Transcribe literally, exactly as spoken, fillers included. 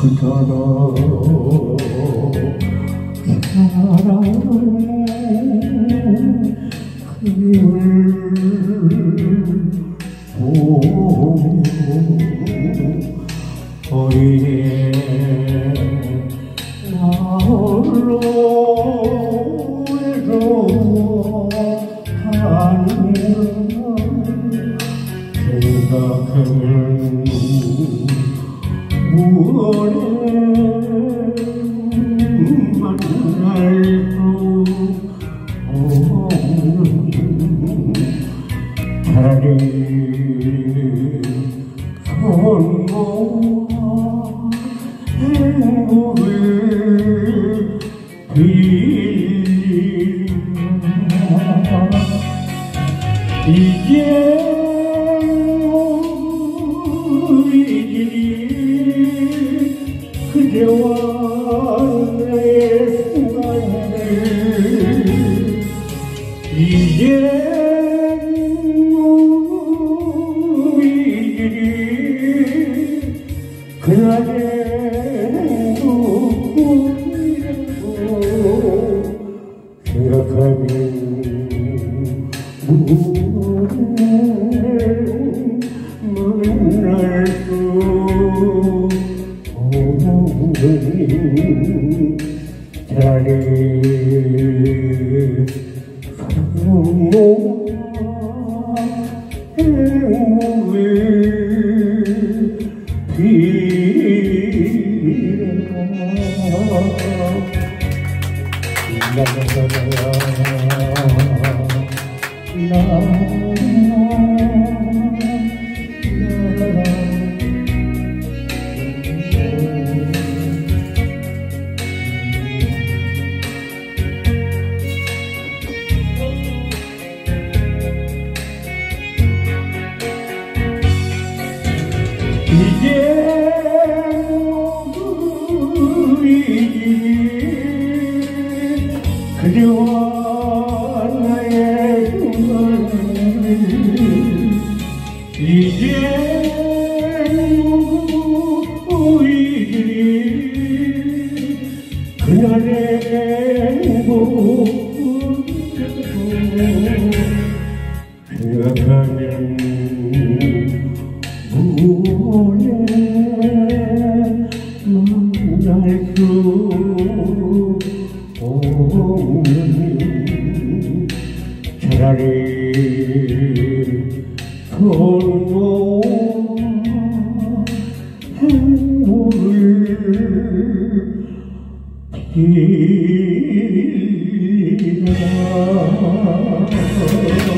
그토록 사랑해 그를 보고 어리에 나홀로 외로워하는 생각하면 무얼에 만날 수 없는 차라리 손 모아 행복을 빌리라 이제 그대와 나의 순간을 이제 우리들이 그날의 행복이라고 생각하면 무엇을 만날 수 차라리 손 모아 행복을 이제 우리들이 그대와 나의 순간을 이제 우리들이 그날의 행복을 생각하면 무엇에 만날 수 없는 차라리 손 모아 행복을 빌리라